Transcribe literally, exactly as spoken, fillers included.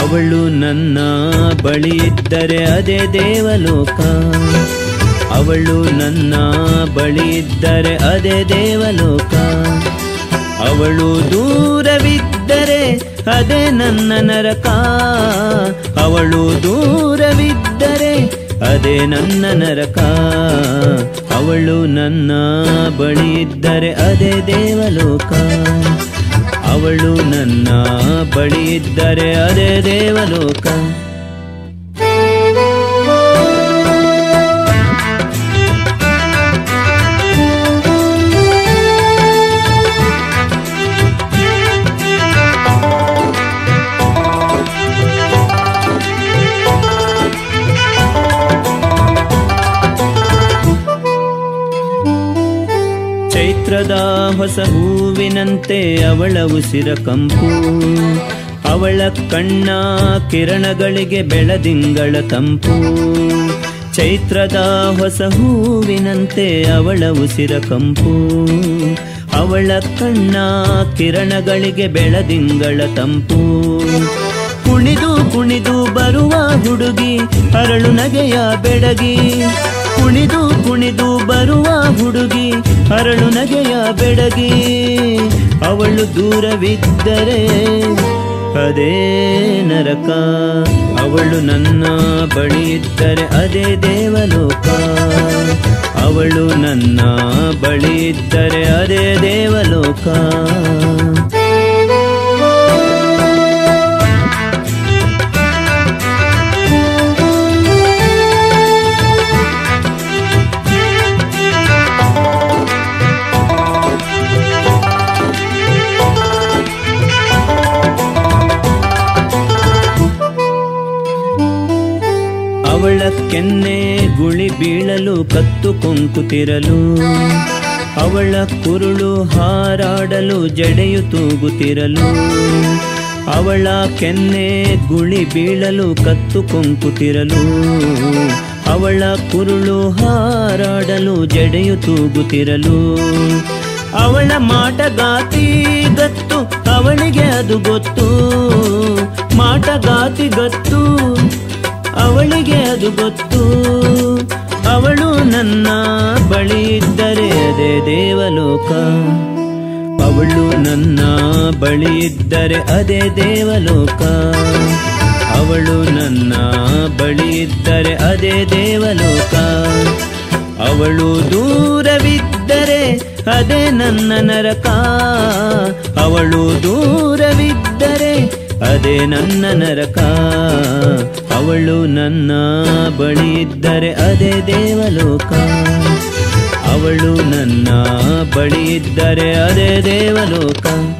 ಅವಳು ನನ್ನ ಬಳಿ ಇದ್ದರೆ ಅದೇ ದೇವಲೋಕ. ಅವಳು ನನ್ನ ಬಳಿ ಇದ್ದರೆ ಅದೇ ದೇವಲೋಕ. ಅವಳು ದೂರವಿದ್ದರೆ ಅದೇ ನನ್ನ ನರಕ. ಅವಳು ದೂರವಿದ್ದರೆ ಅದೇ ನನ್ನ ನರಕ. ಅವಳು ನನ್ನ ಬಳಿ ಇದ್ದರೆ ಅದೇ ದೇವಲೋಕ. ಅವಳು ನನ್ನ ಬಳಿ ಇದ್ದರೆ ಅದೇ ದೇವಲೋಕ. ಚೈತ್ರದ ಹೊಸ ಹೂವಿನಂತೆ ಅವಳ ಉಸಿರ ಕಂಪು. ಅವಳ ಕಣ್ಣ ಕಿರಣಗಳಿಗೆ ಬೆಳದಿಂಗಳ ತಂಪು. ಚೈತ್ರದ ಹೊಸ ಹೂವಿನಂತೆ ಅವಳ ಉಸಿರ ಕಂಪು. ಅವಳ ಕಣ್ಣ ಕಿರಣಗಳಿಗೆ ಬೆಳದಿಂಗಳ ತಂಪು. ಕುಣಿದು ಕುಣಿದು ಬರುವ ಹುಡುಗಿ ಅರಳು ನಗೆಯ ಬೆಡಗಿ. ಕುಣಿದು ಕುಣಿದು ಬರುವ ಹುಡುಗಿ ಅರಳು ನಗೆಯ ಬೆಡಗಿ. ಅವಳು ದೂರವಿದ್ದರೆ ಅದೇ ನರಕ. ಅವಳು ನನ್ನ ಬಳಿ ಇದ್ದರೆ ಅದೇ ದೇವಲೋಕ. ಅವಳು ನನ್ನ ಬಳಿ ಇದ್ದರೆ ಅದೇ ದೇವಲೋಕ. ಅವಳ ಕೆನ್ನೆ ಗುಳಿ ಬೀಳಲು ಕತ್ತು ಕೊಂಕುತ್ತಿರಲು. ಅವಳ ಕುರುಳು ಹಾರಾಡಲು ಜಡೆಯು ತೂಗುತ್ತಿರಲು. ಅವಳ ಕೆನ್ನೆ ಗುಳಿ ಬೀಳಲು ಕತ್ತು ಕೊಂಕುತ್ತಿರಲು. ಅವಳ ಕುರುಳು ಹಾರಾಡಲು ಜಡೆಯು ತೂಗುತ್ತಿರಲು. ಅವಳ ಮಾಟಗಾತಿ ಗತ್ತು ಅವಳಿಗೆ ಅದು ಗೊತ್ತು. ಮಾಟಗಾತಿ ಗತ್ತು ಅವಳಿಗೆ ಅದು ಗೊತ್ತು. ಅವಳು ನನ್ನ ಬಳಿ ಇದ್ದರೆ ಅದೇ ದೇವಲೋಕ. ಅವಳು ನನ್ನ ಬಳಿ ಇದ್ದರೆ ಅದೇ ದೇವಲೋಕ. ಅವಳು ನನ್ನ ಬಳಿ ಇದ್ದರೆ ಅದೇ ದೇವಲೋಕ. ಅವಳು ದೂರವಿದ್ದರೆ ಅದೇ ನನ್ನ ನರಕ. ಅವಳು ದೂರವಿದ್ದರೆ ಅದೇ ನನ್ನ ನರಕ. ಅವಳು ನನ್ನ ಬಳಿ ಇದ್ದರೆ ಅದೇ ದೇವಲೋಕ. ಅವಳು ನನ್ನ ಬಳಿ ಇದ್ದರೆ ಅದೇ ದೇವಲೋಕ.